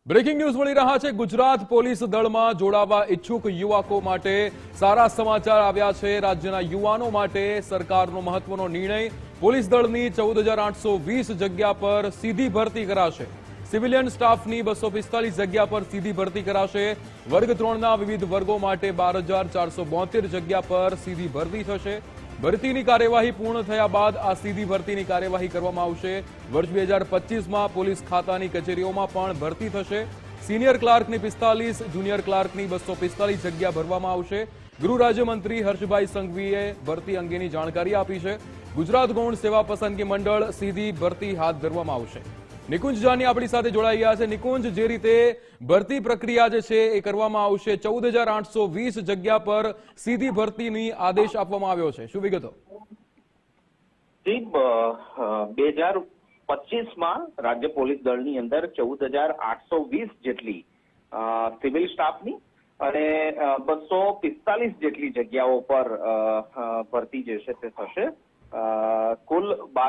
Breaking news મળી રહ્યા છે। ગુજરાત પોલીસ દળમાં જોડાવા ઈચ્છુક યુવકો માટે સારા સમાચાર આવ્યા છે। રાજ્યના યુવાનો માટે સરકારનો મહત્વનો નિર્ણય। પોલીસ દળની 14,820 જગ્યા પર સીધી ભરતી કરાશે। સિવિલિયન સ્ટાફની 245 જગ્યા પર સીધી ભરતી કરાશે। વર્ગ 3ના વિવિધ વર્ગો માટે 12,472 જગ્યા પર સીધી ભરતી થશે। ભરતીની કાર્યવાહી પૂર્ણ થયા બાદ આ સીધી ભરતીની કાર્યવાહી કરવામાં આવશે। વર્ષ 2025માં પોલીસ ખાતાની કચેરીઓમાં પણ ભરતી થશે। સિનિયર ક્લાર્કની 45, જુનિયર ક્લાર્કની 245 જગ્યા ભરવામાં આવશે। ગૃહ રાજ્યમંત્રી હર્ષભાઈ સંઘવીએ ભરતી અંગેની જાણકારી આપી છે। ગુજરાત ગૌણ સેવા પસંદગી મંડળ સીધી ભરતી હાથ ધરવામાં આવશે। નિકુંજ જાની આપણી સાથે જોડાઈ ગયા છે। નિકુંજ, જે રીતે ભરતી પ્રક્રિયા જે છે એ કરવામાં આવશે, 14,820 જગ્યા પર સીધી ભરતીની આદેશ આપવામાં આવ્યો છે, શું વિગતો? 2025માં રાજ્ય પોલીસ દળની અંદર 14,820 જેટલી સિવિલ સ્ટાફની અને 245 જેટલી જગ્યાઓ પર ભરતી જે છે તે થશે। કુલ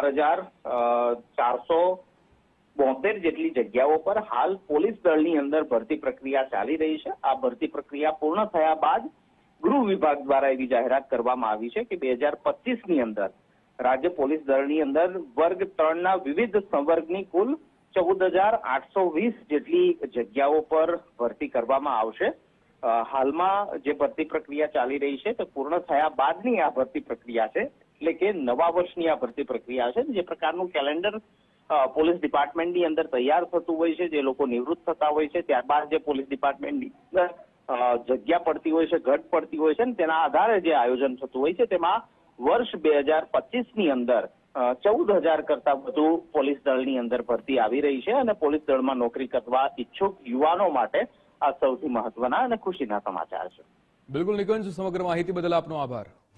12,472 જેટલી જગ્યાઓ પર હાલ પોલીસ દળની અંદર ભરતી પ્રક્રિયા ચાલી રહી છે। આ ભરતી પ્રક્રિયા પૂર્ણ થયા બાદ ગૃહ વિભાગ દ્વારા એવી જાહેરાત કરવામાં આવી છે કે 2025ની અંદર રાજ્ય પોલીસ દળની અંદર વર્ગ 3ના વિવિધ સંવર્ગની કુલ 14,820 જેટલી જગ્યાઓ પર ભરતી કરવામાં આવશે। હાલમાં જે ભરતી પ્રક્રિયા ચાલી રહી છે તે પૂર્ણ થયા બાદની આ ભરતી પ્રક્રિયા છે, એટલે કે નવા વર્ષની આ ભરતી પ્રક્રિયા છે। જે પ્રકારનું કેલેન્ડર પોલીસ ડિપાર્ટમેન્ટની અંદર તૈયાર થતું હોય છે, જે લોકો નિવૃત્ત થતા હોય છે ત્યારબાદ જે પોલીસ ડિપાર્ટમેન્ટની અંદર જગ્યા પડતી હોય છે, ઘટ પડતી હોય છે ને તેના આધારે જે આયોજન થતું હોય છે, તેમાં વર્ષ 2025ની અંદર 14,000 કરતા વધુ પોલીસ દળની અંદર ભરતી આવી રહી છે અને પોલીસ દળમાં નોકરી કરવા ઈચ્છુક યુવાનો માટે આ સૌથી મહત્વના અને ખુશીના સમાચાર છે। બિલકુલ નિકુંજ, સમગ્ર માહિતી બદલ આપનો આભાર।